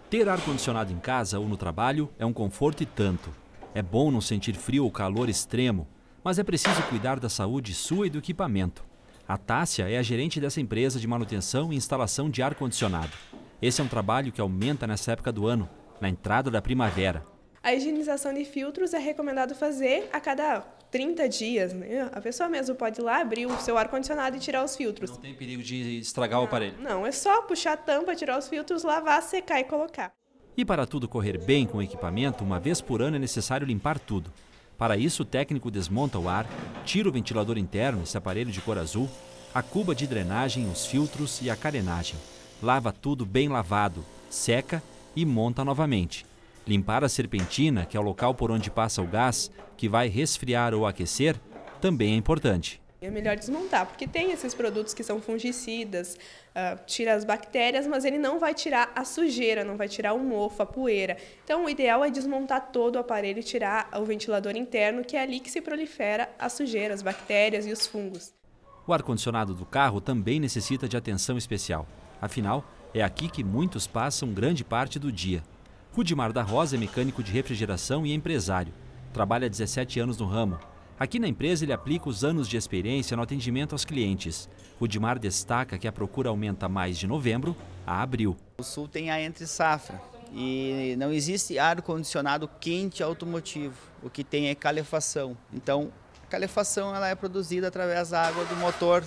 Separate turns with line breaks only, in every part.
Ter ar-condicionado em casa ou no trabalho é um conforto e tanto. É bom não sentir frio ou calor extremo, mas é preciso cuidar da saúde sua e do equipamento. A Tássia é a gerente dessa empresa de manutenção e instalação de ar-condicionado. Esse é um trabalho que aumenta nessa época do ano, na entrada da primavera.
A higienização de filtros é recomendado fazer a cada 30 dias, né? A pessoa mesmo pode ir lá, abrir o seu ar-condicionado e tirar os filtros.
Não tem perigo de estragar o aparelho.
Não, é só puxar a tampa, tirar os filtros, lavar, secar e colocar.
E para tudo correr bem com o equipamento, uma vez por ano é necessário limpar tudo. Para isso, o técnico desmonta o ar, tira o ventilador interno, esse aparelho de cor azul, a cuba de drenagem, os filtros e a carenagem. Lava tudo bem lavado, seca e monta novamente. Limpar a serpentina, que é o local por onde passa o gás, que vai resfriar ou aquecer, também é importante.
É melhor desmontar, porque tem esses produtos que são fungicidas, tira as bactérias, mas ele não vai tirar a sujeira, não vai tirar o mofo, a poeira. Então, o ideal é desmontar todo o aparelho e tirar o ventilador interno, que é ali que se prolifera a sujeira, as bactérias e os fungos.
O ar-condicionado do carro também necessita de atenção especial. Afinal, é aqui que muitos passam grande parte do dia. Rudimar da Rosa é mecânico de refrigeração e empresário. Trabalha há 17 anos no ramo. Aqui na empresa ele aplica os anos de experiência no atendimento aos clientes. Rudimar destaca que a procura aumenta mais de novembro a abril.
O Sul tem a entre safra e não existe ar-condicionado quente automotivo. O que tem é calefação. Então, a calefação ela é produzida através da água do motor.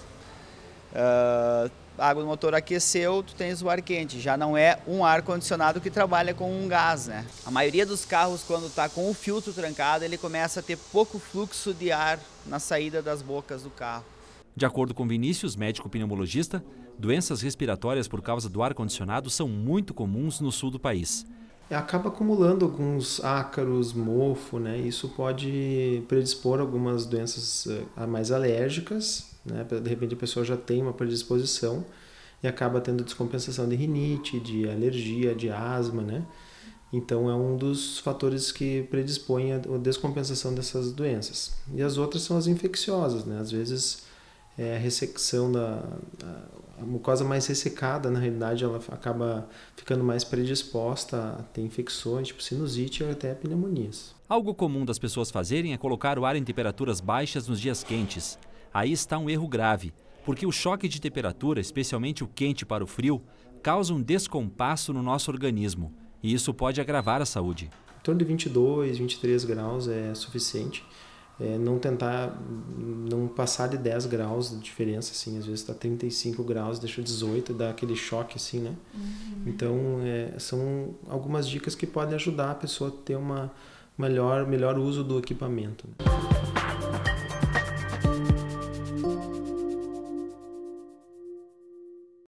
A água do motor aqueceu, tu tens o ar quente. Já não é um ar-condicionado que trabalha com um gás, né? A maioria dos carros, quando está com o filtro trancado, ele começa a ter pouco fluxo de ar na saída das bocas do carro.
De acordo com Vinícius, médico pneumologista, doenças respiratórias por causa do ar-condicionado são muito comuns no sul do país.
Acaba acumulando alguns ácaros, mofo, né? Isso pode predispor algumas doenças mais alérgicas, né? De repente a pessoa já tem uma predisposição e acaba tendo descompensação de rinite, de alergia, de asma, né? Então é um dos fatores que predispõe a descompensação dessas doenças. E as outras são as infecciosas, né? Às vezes a ressecção a mucosa mais ressecada, na realidade, ela acaba ficando mais predisposta a ter infecções, tipo sinusite ou até pneumonias.
Algo comum das pessoas fazerem é colocar o ar em temperaturas baixas nos dias quentes. Aí está um erro grave, porque o choque de temperatura, especialmente o quente para o frio, causa um descompasso no nosso organismo. E isso pode agravar a saúde.
Em torno de 22, 23 graus é suficiente. Não passar de 10 graus de diferença, assim, às vezes está 35 graus, deixa 18, dá aquele choque, assim, né? Então, são algumas dicas que podem ajudar a pessoa a ter melhor uso do equipamento.